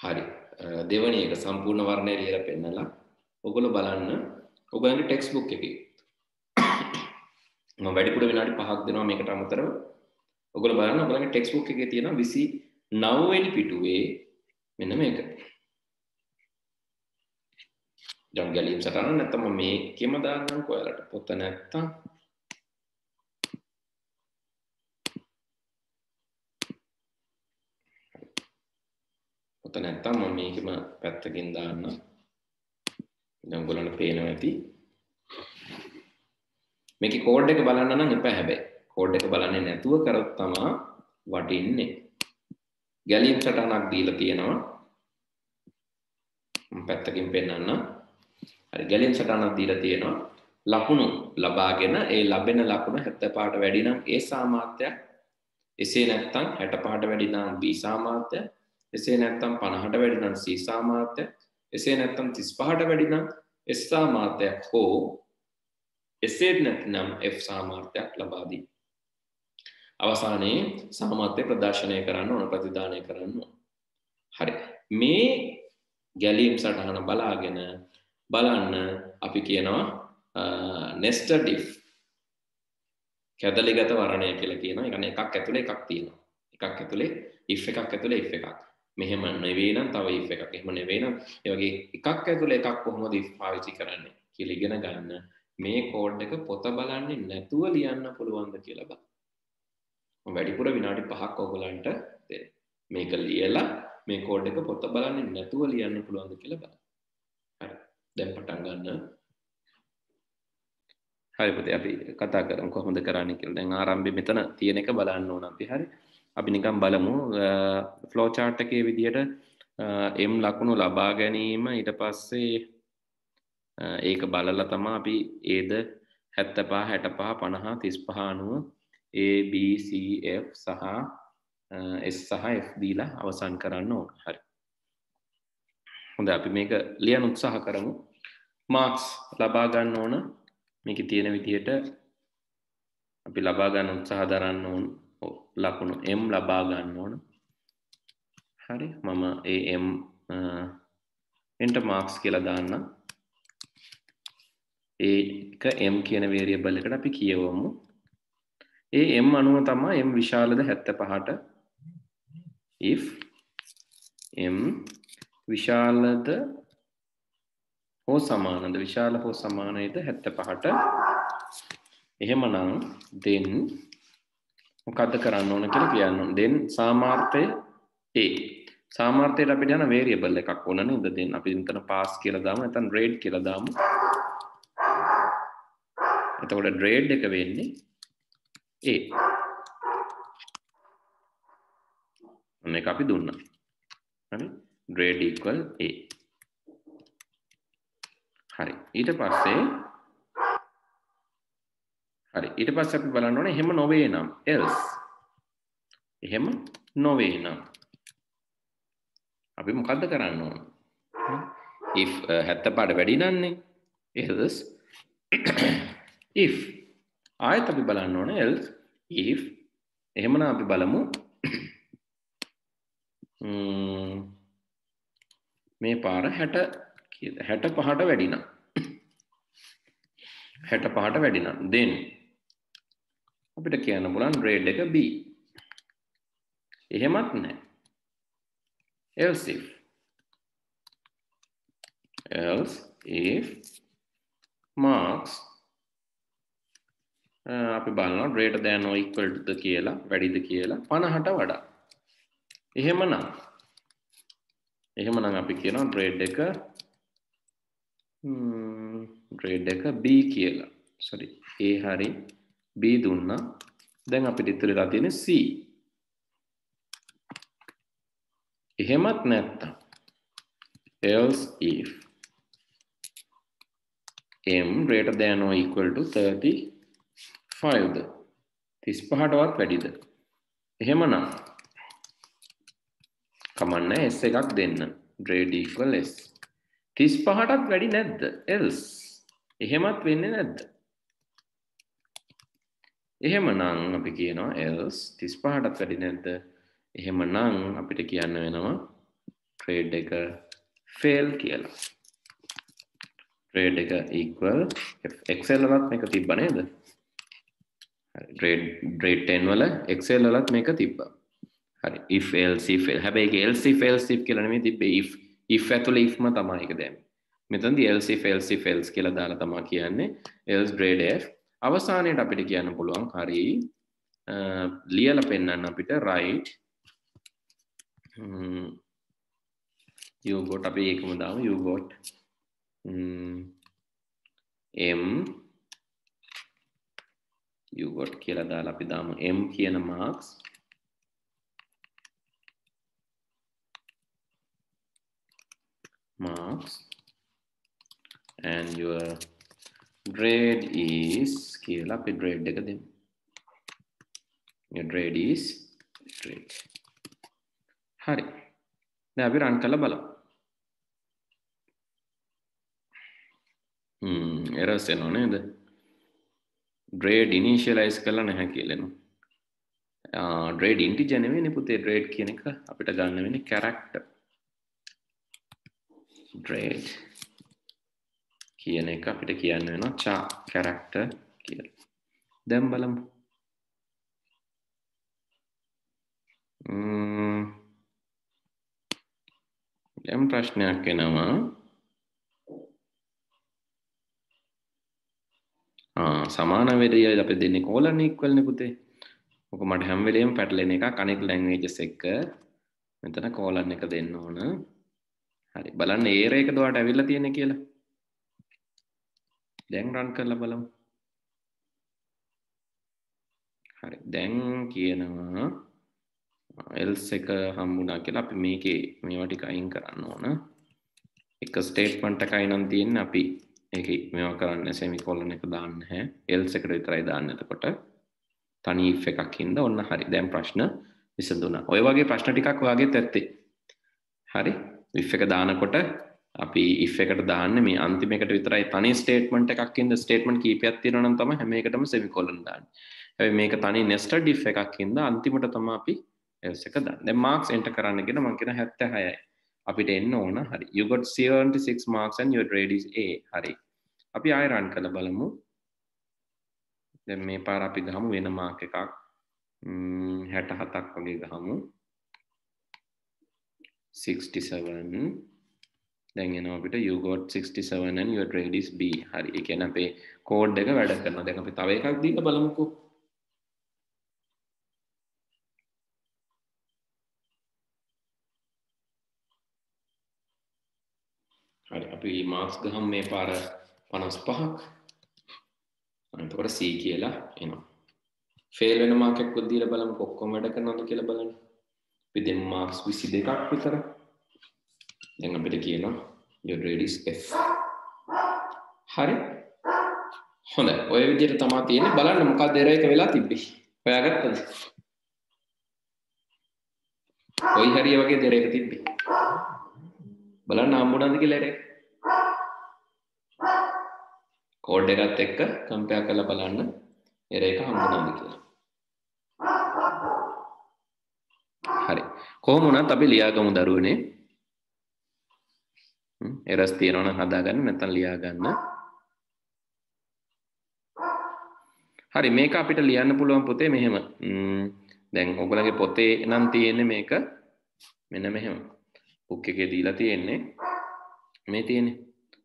හරි. දෙවැනි එක සම්පූර්ණ වර්ණය ලියලා පෙන්නලා ඔයගොල්ලෝ බලන්න ඔයගොල්ලන්ගේ ටෙක්ස්ට් බුක් එකේ මම වැඩිපුර විනාඩි 5ක් දෙනවා මේකට අමතරව. ඔයගොල්ලෝ බලන්න ඔයගොල්ලන්ගේ ටෙක්ස්ට් බුක් එකේ තියෙනවා 29 වෙනි පිටුවේ මෙන්න මේක. දැන් ගැලීම් සටහන නැත්තම් මම මේකෙම දාන්නම්කෝ ඔයාලට පොත නැත්තම් පොත නැත්තම් මම මේකෙම පැත්තකින් දාන්නම්. දැන් ඔයගොල්ලන්ට පේනවා ඇති. මේකේ කෝඩ් එක බලන්න නම් එපා හැබැයි. කෝඩ් එක බලන්නේ නැතුව කරොත් තමයි වටින්නේ. ගැලීම් සටහනක් දීලා තියෙනවා. මම පැත්තකින් පෙන්නන්නම්. හරි ගැලීම් සටහනක් දීලා තියෙනවා. ලකුණු ලබාගෙන ඒ ලැබෙන ලකුණ 75ට වැඩි නම් A සාමාත්‍යයක්. එසේ නැත්නම් 65ට වැඩි නම් B සාමාත්‍යයක්. එසේ නැත්නම් 50ට වැඩි නම් C සාමාත්‍යයක්. එසේ නැත්නම් 35ට වැඩි නම් S සාමාත්‍යයක් හෝ එසේ නැත්නම් F සාමාර්ථයක් ලබා දී. අවසානයේ සාමාර්ථය ප්‍රදර්ශනය කරන්න ඕන ප්‍රතිදානය කරන්න ඕන. හරි. මේ ගැලීම් සටහන බලාගෙන බලන්න අපි කියනවා nested if කැදලිගත වර්ණය කියලා කියනවා. ඒ කියන්නේ එකක් ඇතුලේ එකක් තියෙනවා. එකක් ඇතුලේ if එකක් ඇතුලේ if එකක්. මෙහෙම නෙවෙයි නම් තව if එකක්. එහෙම නෙවෙයි නම් ඒ වගේ එකක් ඇතුලේ එකක් කොහොමද if පාවිච්චි කරන්නේ කියලා ඉගෙන ගන්න. මේ කෝඩ් එක පොත බලන්නේ නැතුව ලියන්න පුළුවන්ද කියලා බලන්න. මම වැඩිපුර විනාඩි 5ක් ඔයගලන්ට දෙන්න. මේක ලියලා මේ කෝඩ් එක පොත බලන්නේ නැතුව ලියන්න පුළුවන්ද කියලා බලන්න. හරි. දැන් පටන් ගන්න. හරි පුතේ අපි කතා කරමු කොහොමද කරන්නේ කියලා. දැන් ආරම්භයේ මෙතන තියෙන එක බලන්න ඕන අපි. හරි. අපි නිකන් බලමු ෆ්ලෝ chart එකේ විදියට m ලකුණු ලබා ගැනීම ඊට පස්සේ ඒක බලලා තමයි අපි ඒද 75 65 50 35 90 A B C F සහ S සහ F දීලා අවසන් කරන්න ඕන. හරි. හොඳයි අපි මේක ලියන්න උත්සාහ කරමු. මාක්ස් ලබා ගන්න ඕන. මේකේ තියෙන විදියට අපි ලබා ගන්න උත්සාහ දරන්න ඕන. ලකුණු M ලබා ගන්න ඕන. හරි. මම AM enter marks කියලා දාන්නම්. ඒක m කියන වේරියබල් එකට අපි කියවමු. ඒ m අනුව තමයි m විශාලද 75ට if m විශාලද හෝ සමානද විශාල හෝ සමානයිද 75ට එහෙමනම් then මොකද්ද කරන්න ඕන කියලා කියන්න ඕන. then සාමාර්ථය a සාමාර්ථයට අපිට යන වේරියබල් එකක් ඕන නේද? then අපි මෙතන pass කියලා දාමු නැත්නම් grade කියලා දාමු. එතකොට grade එක වෙන්නේ A. මේක අපි දුන්නා. හරි? grade equal A. හරි. ඊට පස්සේ අපි බලන්න ඕනේ එහෙම නොවේ නම් else. එහෙම නොවේ නම් අපි මොකද්ද කරන්න ඕන? if 75ට වැඩි නම්නේ else if ආයත අපි බලන්න ඕනේ else if එහෙමනම් අපි බලමු මේ පාර 65ට වැඩි නම් 65ට වැඩි නම් then අපිට කියන්න පුළුවන් grade එක B. එහෙමත් නැහැ. else if marks අපි බලනවා greater than or equal to ද කියලා වැඩිද කියලා 50ට වඩා. එහෙමනම් අපි කියනවා grade එක B කියලා. sorry A හරි B දුන්නා. දැන් අපිට ඉතුරු වෙලා තියෙන්නේ C. එහෙමත් නැත්තම් else if m greater than or equal to 35ද 35ටවත් වැඩිද? එහෙමනම් කමන්න S එකක් දෙන්න. grade equal S. 35ටත් වැඩි නැද්ද? else. එහෙමත් වෙන්නේ නැද්ද? එහෙමනම් අපි කියනවා else 35ටත් වැඩි නැද්ද? එහෙමනම් අපිට කියන්න වෙනවා trade එක fail කියලා. trade එක equal Excel වලත් මේක තිබ්බ නේද? හරි grade 10 වල Excel වලත් මේක තිබ්බා. හරි if else if හැබැයි ඒක else if else if කියලා නෙමෙයි තිබ්බේ if ඇතුලේ if ම තමයි ඒක දැම්මේ. මෙතනදී else if else if else කියලා දාලා තමයි කියන්නේ else grade f. අවසානයේට අපිට කියන්න පුළුවන් හරි ලියලා පෙන්නන්න අපිට write you got අපි ඒකම දාමු you got m you got කියලා දාලා අපි දාමු m කියන marks and your grade is කියලා අපි grade එක දෙමු. your grade is grade. හරි. දැන් අපි run කරලා බලමු. errors එනවා නේද? grade initialize කරලා නැහැ කියලා එනවා. grade integer නෙවෙයිනේ පුතේ grade කියන එක අපිට ගන්න වෙන්නේ character. grade කියන එක අපිට කියන්න වෙනවා character කියලා. දැන් බලමු. දැන් ප්‍රශ්නයක් එනවා. සමාන වේදය අපි දෙන්නේ colon equal නේ පුතේ. ඔක මට හැම වෙලේම පැටලෙන එකක් අනෙක් languages එක. මෙතන colon එක දෙන්න ඕන. හරි බලන්න error එකද ඔයාලට ඇවිල්ලා තියෙන්නේ කියලා. දැන් run කරලා බලමු. හරි දැන් කියනවා else එක හම්බුණා කියලා අපි මේකේ මේවා ටික අයින් කරන්න ඕන. එක statement එකයි නම් තියෙන්නේ අපි ඒකේ මේවා කරන්න semicolon එක දාන්න නැහැ. else එකට විතරයි දාන්න. එතකොට තනි if එකක් හින්දා ඔන්න හරි. දැන් ප්‍රශ්න විසඳුණා. ඔය වගේ ප්‍රශ්න ටිකක් ඔයාගෙත් ඇත්තේ. හරි. if එක දානකොට අපි if එකට දාන්නේ මේ අන්තිම එකට විතරයි තනි statement එකක් ඉඳ statement කීපයක් තියෙනවා නම් තමයි හැම එකටම semicolon දාන්නේ. හැබැයි මේක තනි nested if එකක් ඉඳ අන්තිමට තමයි අපි else එක දාන්නේ. දැන් marks enter කරන්න කියන මම කියන 76යි. අපිට එන්න ඕන හරි. you got 76 marks and your grade is A. හරි. අපි ආයෙ run කරලා බලමු. දැන් මේ පාර අපි ගහමු වෙන mark එකක් 67ක් වගේ ගහමු. 67 දැන් එනවා අපිට you got 67 and your grade is B. හරි. ඒ කියන්නේ අපේ කෝඩ් එක වැඩ කරනවා. දැන් අපි තව එකක් දීලා බලමුකෝ. හරි. අපි මාක්ස් ගහමු මේ පාර 55ක්. එතකොට C කියලා එනවා. ෆේල් වෙන මාක් එකක් දීලා බලමුකෝ ඔක්කොම වැඩ කරනවද කියලා බලන්න. අපි දෙමු මාක්ස් 22ක් විතර. දැන් අපිට කියනවා your grade is F. හරි. හොඳයි. ඔය විදිහට තමයි තියෙන්නේ. බලන්න මොකක්ද error එක වෙලා තිබ්බේ. හොයාගත්තද? ඔයි හරිය වගේ error එක තිබ්බේ. බලන්න හම්බුණාද කියලා error එක. කෝඩ් එකත් එක්ක කම්පෙයාර් කරලා බලන්න error එක හම්බුණාද කියලා. හරි. කොහොම වුණත් අපි ලියාගමු දරුවනේ. errors තියෙනවා නම් හදාගන්න නැත්නම් ලියා ගන්න. හරි මේක අපිට ලියන්න පුළුවන් පොතේ මෙහෙම. දැන් ඔයගලගේ පොතේ නම් තියෙන්නේ මේක මෙන්න මෙහෙම. බුක් එකේ දීලා තියෙන්නේ මේ තියෙන්නේ.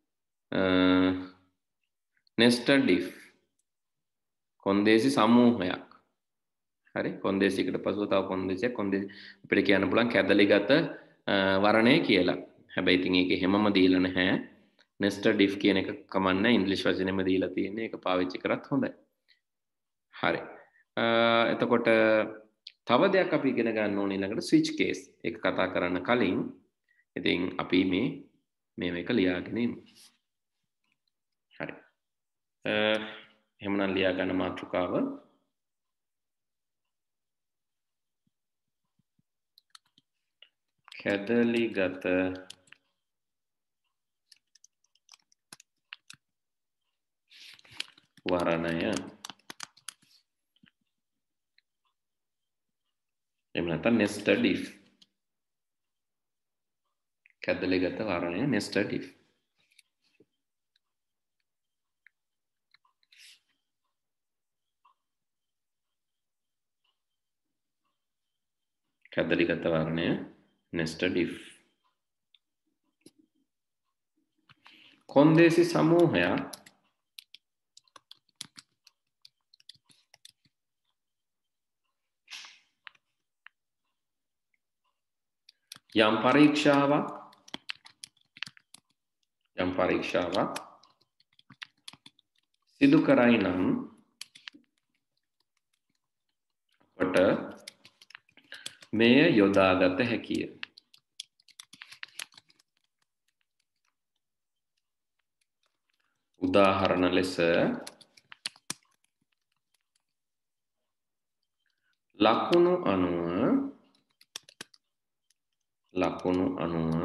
nested if කොන්දේසි සමූහයක්. හරි කොන්දේසියකට පසුව තව කොන්දේසියක් කොන්දේසි අපිට කියන්න පුළුවන් කැදලිගත වර්ණය කියලා. හැබැයි ඉතින් ඒකේ හැමම දීලා නැහැ. nested if කියන එක කමන්නේ ඉංග්‍රීසි වචනේම දීලා තියෙන්නේ. ඒක පාවිච්චි කරත් හොඳයි. හරි. එතකොට තව දෙයක් අපි ඉගෙන ගන්න ඕනේ ඊළඟට switch case. ඒක කතා කරන්න කලින් ඉතින් අපි මේක ලියාගෙන ඉමු. හරි. එහෙමනම් ලියා ගන්න මාතෘකාව කැදලිගත වර්ණය එහෙම නැත්නම් nested if කැදලිගත වර්ණය nested if. කැදලිගත වර්ණය nested if. කොන්දේසි සමූහයක් යම් පරීක්ෂාවක් සිදු කරයි නම් අපට මෙය යොදාගත හැකිය. උදාහරණ ලෙස ලකුණු අනුව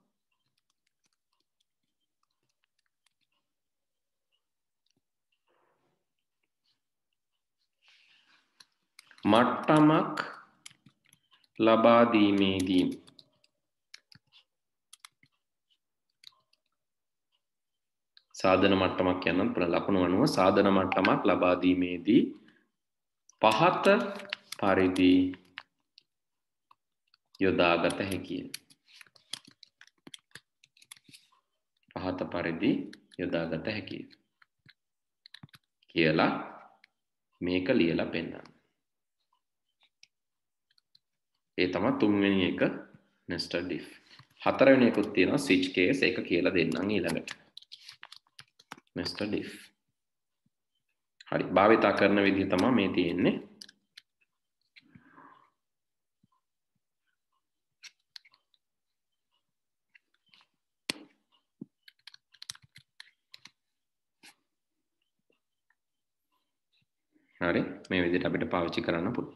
මට්ටමක් ලබා දීමේදී සාධන මට්ටමක් කියන්නත් පුළුවන්. ලකුණු අනුව සාධන මට්ටමක් ලබා දීමේදී පහත පරිදි යොදාගත හැකිය. පහත පරිදි යොදාගත හැකිය කියලා මේක ලියලා පෙන්නන්න. ඒ තමයි තුන්වෙනි එක nested if. හතරවෙනි එකකුත් තියෙනවා switch case. ඒක කියලා දෙන්නම් ඊළඟට. nested if. හරි. භාවිතා කරන විදිහ තමයි මේ තියෙන්නේ. හරි. මේ විදිහට අපිට පාවිච්චි කරන්න පුළුවන්.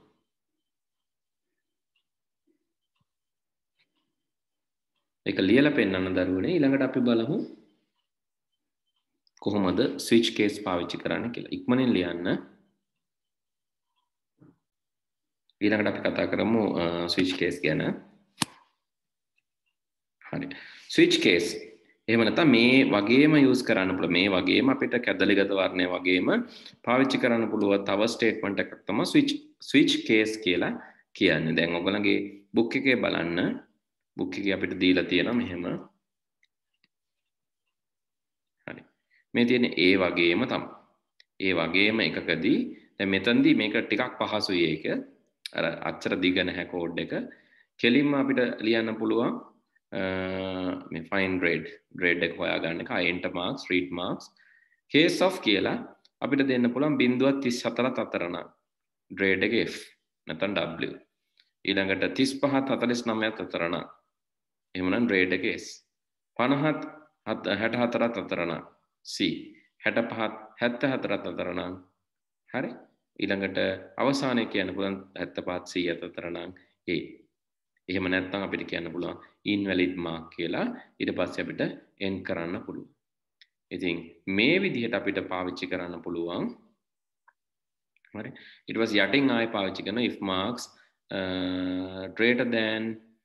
ඒක ලියලා පෙන්නන්න දරුවනේ. ඊළඟට අපි බලමු කොහොමද switch case පාවිච්චි කරන්න කියලා. ඉක්මනින් ලියන්න. ඊළඟට අපි කතා කරමු switch case ගැන. හරි. switch case එහෙම නැත්නම් මේ වගේම use කරන්න පුළුවන්. මේ වගේම අපිට කැදලිගත වර්ණය වගේම පාවිච්චි කරන්න පුළුවන් තව statement එකක් තමයි switch case කියලා කියන්නේ. දැන් ඔයගොල්ලන්ගේ book එකේ බලන්න. book එකේ අපිට දීලා තියෙනවා මෙහෙම. හරි. මේ තියෙන්නේ ඒ වගේම තමයි. ඒ වගේම එකකදී දැන් මෙතනදී මේක ටිකක් පහසුයි ඒක. අර අච්චර දිග නැහැ කෝඩ් එක. කෙලින්ම අපිට ලියන්න පුළුවන් මේ find grade එක හොයාගන්න එක enter marks read marks case of කියලා අපිට දෙන්න පුළුවන් 0.34 අතර නම් grade එක F නැත්නම් W. ඊළඟට 35 49 අතර නම් එහෙමනම් grade එක S. 50 64 අතර නම් C. 65 74 අතර නම් හරි. ඊළඟට අවසානයේ කියන්න පුළුවන් 75 100 අතර නම් A. එහෙම නැත්නම් අපිට කියන්න පුළුවන් invalid mark කියලා. ඊට පස්සේ අපිට end කරන්න පුළුවන්. ඉතින් මේ විදිහට අපිට පාවිච්චි කරන්න පුළුවන්. හරි. ඊට පස්සේ යටින් ආයෙ පාවිච්චි කරන if marks greater than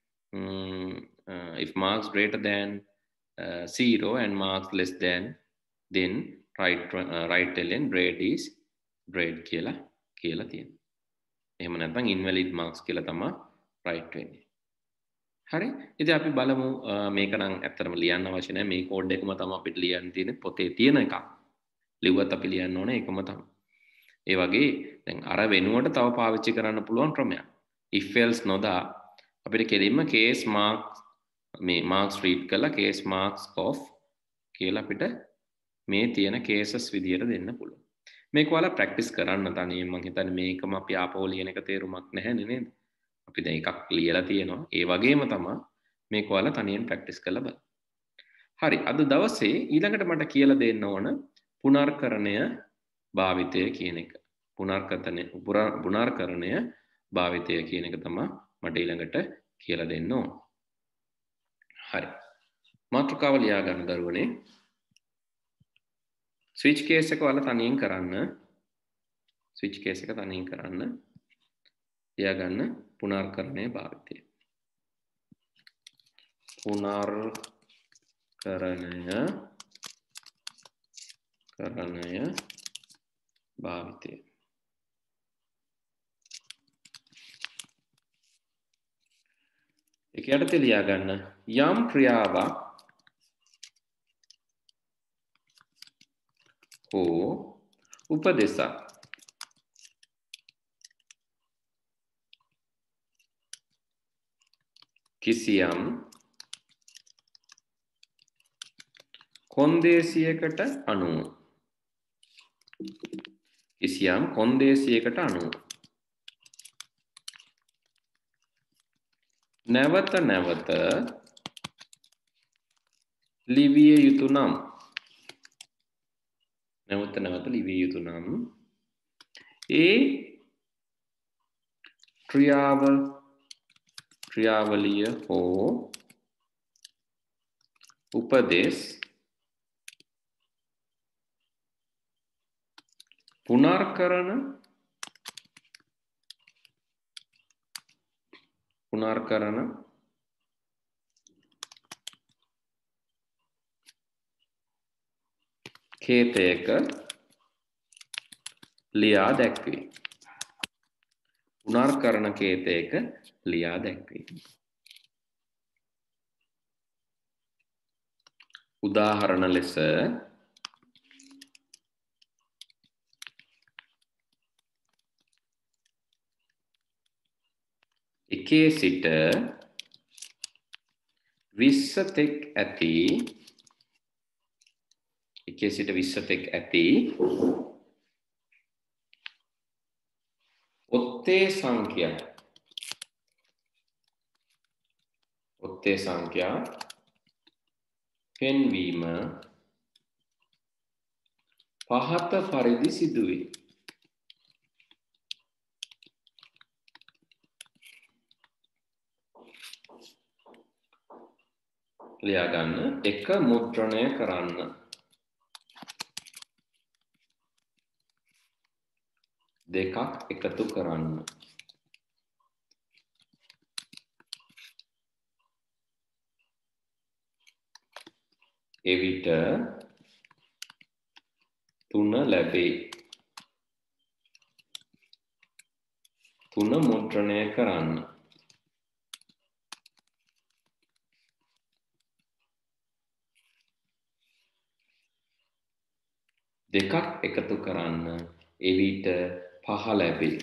if marks greater than 0 and marks less than, then right ln grade is grade කියලා තියෙනවා. එහෙම නැත්නම් invalid marks කියලා තමයි right වෙන්නේ. හරි. ඉතින් අපි බලමු මේක නම් ඇත්තටම ලියන්න අවශ්‍ය නැහැ. මේ කෝඩ් එකම තමයි අපිට ලියන්න තියෙන්නේ. පොතේ තියෙන එකක්. ලිව්වත් අපි ලියන්න ඕනේ ඒකම තමයි. ඒ වගේ දැන් අර වෙනුවට තව පාවිච්චි කරන්න පුළුවන් ක්‍රමයක්. if else නොදා අපිට කෙලින්ම case marks මේ marks read කරලා case marks of කියලා අපිට මේ තියෙන cases විදියට දෙන්න පුළුවන්. මේක ඔයාලා ප්‍රැක්ටිස් කරන්න තනියෙන්. මම හිතන්නේ මේකම අපි ආපහු ලියන එක තේරුමක් නැහැ නේද? අපි දැන් එකක් ලියලා තියෙනවා. ඒ වගේම තමයි මේක ඔයාලා තනියෙන් ප්‍රැක්ටිස් කරලා බලන්න. හරි. අද දවසේ ඊළඟට මට කියලා දෙන්න ඕන පුනර්කරණය භාවිතය කියන එක. පුනර්කරණය භාවිතය කියන එක තමයි මට ඊළඟට කියලා දෙන්න ඕන. හරි. මාතෘකාව ලියා ගන්න දරුවනේ. ස්විච් කේස් එක ඔයාලා තනියෙන් කරන්න. ස්විච් කේස් එක තනියෙන් කරන්න. ලියා ගන්න පුනර්කරණය භාවිතය. කරණය භාවිතය. ඒක යටතේ ලියා ගන්න යම් ක්‍රියාවක් හෝ උපදේශක් කිසියම් කොන්දේසියකට අනුව නැවත නැවත ලිවිය යුතු නම් ඒ ක්‍රියාවලිය හෝ උපදේශ පුනර්කරන කේතයක ලියා දැක්වේ. උදාහරණ ලෙස එකේ සිට 20 තෙක් ඇති ඔත්තේ සංඛ්‍යා පෙන්වීම පහත පරිදි සිදුවේ. ලියා ගන්න එක මුද්‍රණය කරන්න. දෙකක් එකතු කරන්න. එවිට 3 ලැබේ. 3 මුද්‍රණය කරන්න. දෙකක් එකතු කරන්න. එවිට 5 ලැබේ.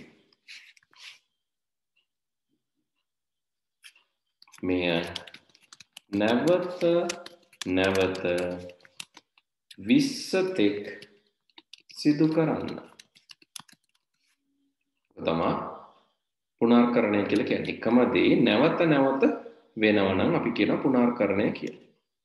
මෙය නැවත 20 තෙක් සිදු කරන්න. තමා පුනර්කරණය කියලා කියන්නේ. එකම දේ නැවත වෙනවා නම් අපි කියන පුනර්කරණය කියලා.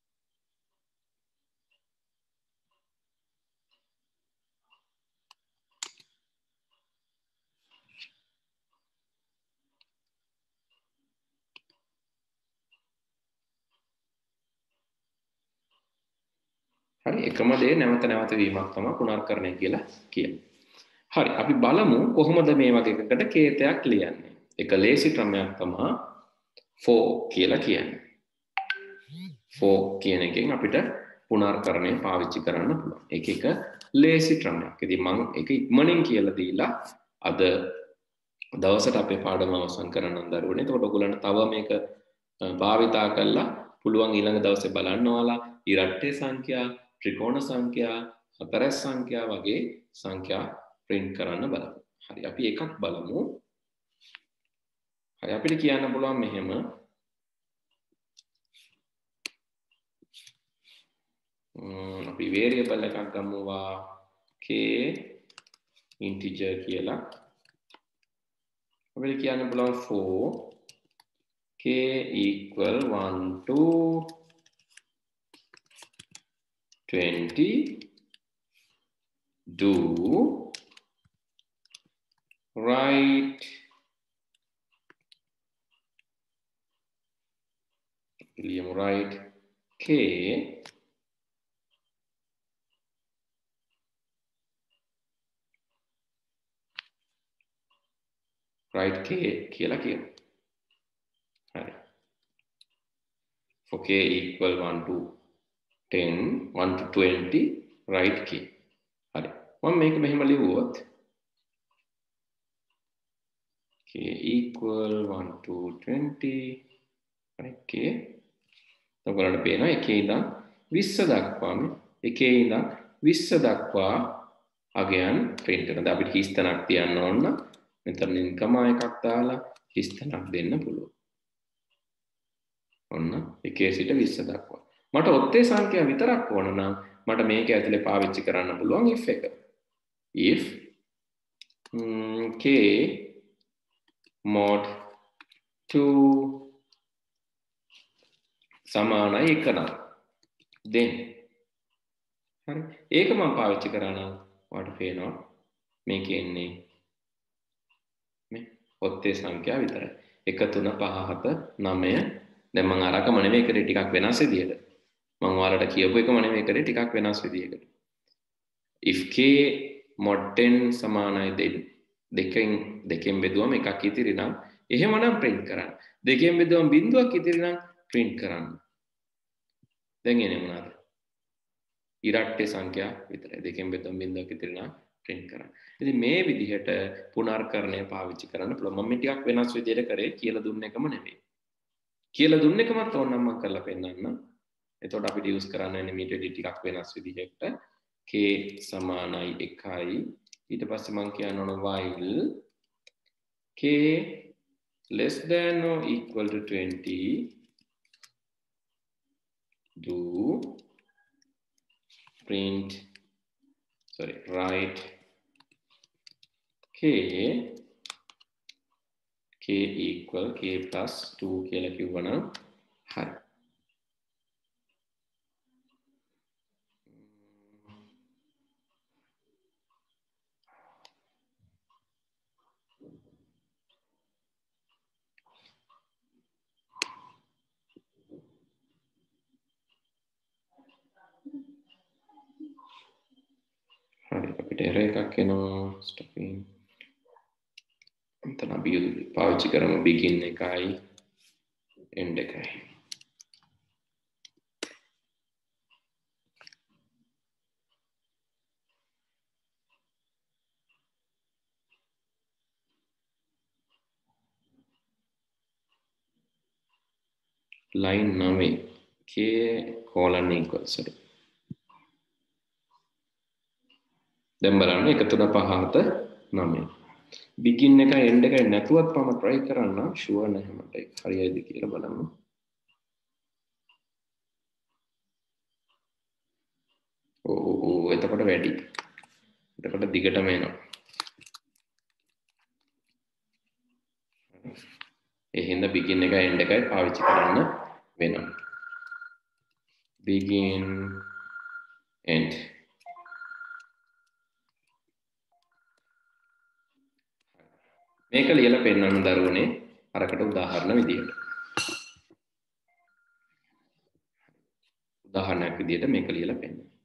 හරි එකම දේ නැවත වීමක් තමයි පුනර්කරණය කියලා කියන්නේ. හරි අපි බලමු කොහොමද මේ වගේ එකකට කේතයක් ලියන්නේ. එක ලේසි ක්‍රමයක් තමයි for කියලා කියන්නේ. for කියන එකෙන් අපිට පුනර්කරණය පාවිච්චි කරන්න පුළුවන්. ඒක එක ලේසි ක්‍රමයක්. ඉතින් මම ඒක ඉක්මනින් කියලා දීලා අද දවසට අපේ පාඩම අවසන් කරන්න දරුවනේ. එතකොට ඔයගොල්ලන්ට තව මේක භාවිතා කරලා පුළුවන් ඊළඟ දවසේ බලන්න ඔයාලා ඉරට්ටේ සංඛ්‍යා, ත්‍රිකෝණ සංඛ්‍යා, හතරස් සංඛ්‍යා වගේ සංඛ්‍යා print කරන්න බලමු. හරි අපි එකක් බලමු. හරි අපිට කියන්න පුළුවන් මෙහෙම අපි variable එකක් ගමුවා k integer කියලා. අපිට කියන්න පුළුවන් for k equal 1 to 20 do write k කියලා කියමු. හරි. for k equal 1 to 10 1 to 20 write k හරි මම මේක මෙහෙම ලියුවොත් k equal 1 to 20 right k ඔයගොල්ලන්ට පේනවා එකේ ඉඳන් 20 දක්වාම එකේ ඉඳන් 20 දක්වා අගයන් print කරනවා. අපිට හිස් තැනක් තියන්න ඕන නම් මෙතන ඉන්කම එකක් දාලා හිස් තැනක් දෙන්න පුළුවන්. ඔන්න එකේ සිට 20 දක්වා. මට ඔත්තේ සංඛ්‍යා විතරක් ඕන නම් මට මේක ඇතුලේ පාවිච්චි කරන්න පුළුවන් if එක. if k mod 2 සමානයි 1 නම් then හරි ඒක මම පාවිච්චි කරා නම් ඔයාලට පේනවා මේකේ ඉන්නේ මේ ඔත්තේ සංඛ්‍යාව විතරයි 1 3 5 7 9 දැන් මම අරකම නෙමෙයි කරේ ටිකක් වෙනස් විදියට මම ඔයාලට කියපු එකම නෙමෙයි කරේ ටිකක් වෙනස් විදියකට if k mod 10 සමානයි දෙකෙන් බෙදුවම එකක් ඉතිරි නම් එහෙමනම් print කරන්න දෙකෙන් බෙදුවම බිඳුවක් ඉතිරි නම් print කරන්න දැන් එන්නේ මොනවාද ඉරට්ටේ සංඛ්‍යා විතරයි දෙකෙන් බෙදුවම බිඳුවක් ඉතිරි නම් print කරන්න ඉතින් මේ විදිහට පුනර්කරණය පාවිච්චි කරන්න පුළුවන් මම මේ ටිකක් වෙනස් විදියට කරේ කියලා දුන්න එකම නෙමෙයි කියලා දුන්න එකමත් ඕනනම් මම කරලා පෙන්නන්නම් එතකොට අපිට යූස් කරන්න වෙන්නේ මීට වැඩි ටිකක් වෙනස් විදිහකට k සමානයි 1යි ඊට පස්සේ මම කියන්න ඕන while k less than or equal to 20 do write k equal k plus 2 කියලා කිව්වනම් හරි හරි අපිට error එකක් එනවා stopping එතන අපි පාවිච්චි කරමු begin එකයි end එකයි line 9 k colon equals දැන් බලන්න 1 3 5 7 9 begin එකයි end එකයි නැතුවත් මම try කරන්න sure නැහැ මට ඒක හරියයිද කියලා බලන්න ඕ එතකොට වැඩි එතකොට දිගටම එනවා ඒ හින්දා begin එකයි end එකයි පාවිච්චි කරන්න වෙනවා begin end මේක ලියලා පෙන්නන්න දරුවනේ අරකට උදාහරණ විදියට උදාහරණයක් විදියට මේක ලියලා පෙන්නන්න